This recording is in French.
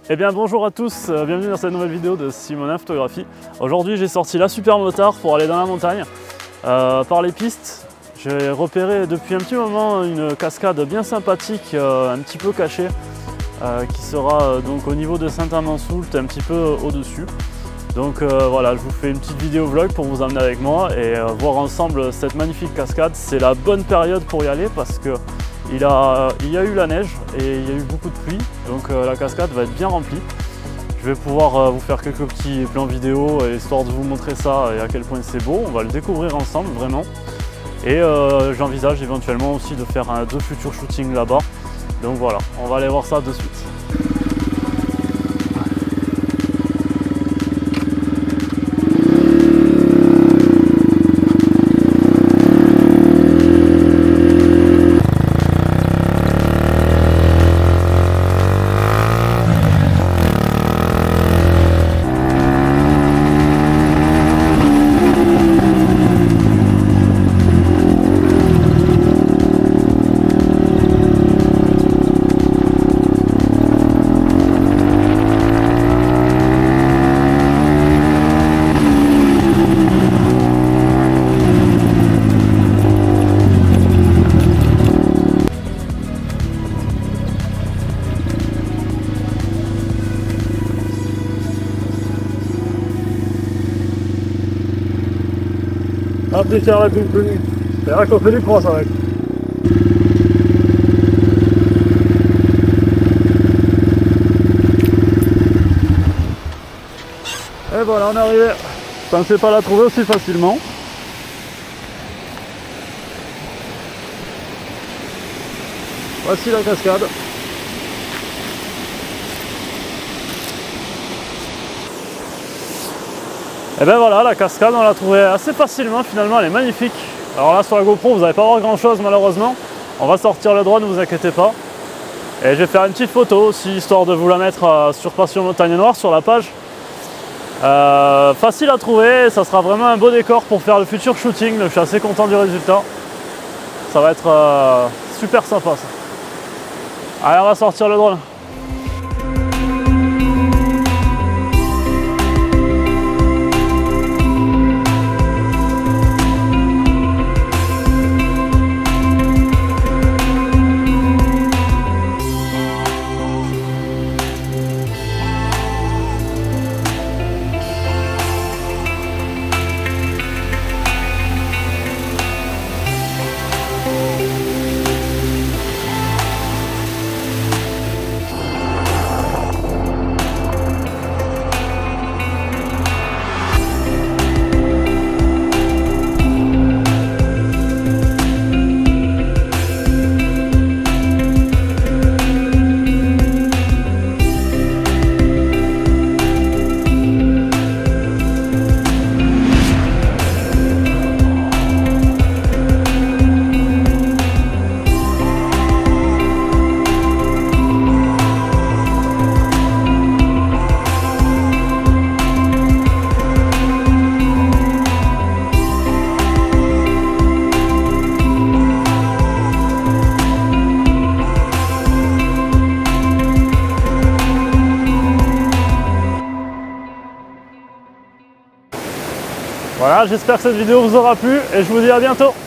Eh bien bonjour à tous, bienvenue dans cette nouvelle vidéo de Simonin Photographie. Aujourd'hui j'ai sorti la super motard pour aller dans la montagne. Par les pistes, j'ai repéré depuis un petit moment une cascade bien sympathique, un petit peu cachée, qui sera donc au niveau de Saint-Amand-Soult, un petit peu au-dessus. Donc voilà, je vous fais une petite vidéo vlog pour vous emmener avec moi et voir ensemble cette magnifique cascade. C'est la bonne période pour y aller parce que il y a eu la neige et il y a eu beaucoup de pluie, donc la cascade va être bien remplie. Je vais pouvoir vous faire quelques petits plans vidéo histoire de vous montrer ça et à quel point c'est beau. On va le découvrir ensemble vraiment. Et j'envisage éventuellement aussi de faire deux futurs shootings là-bas. Donc voilà, on va aller voir ça de suite. Applichiamo più in ecco per il cosa ecco. Et voilà, on est arrivé. Je ne pensais pas la trouver aussi facilement. Voici la cascade. Et ben voilà, la cascade on l'a trouvée assez facilement finalement, elle est magnifique. Alors là sur la GoPro vous n'allez pas voir grand chose malheureusement. On va sortir le drone, ne vous inquiétez pas. Et je vais faire une petite photo aussi histoire de vous la mettre sur Passion Montagne Noire sur la page. Facile à trouver, ça sera vraiment un beau décor pour faire le futur shooting, donc je suis assez content du résultat. Ça va être super sympa ça. Allez, on va sortir le drone. Voilà, j'espère que cette vidéo vous aura plu et je vous dis à bientôt.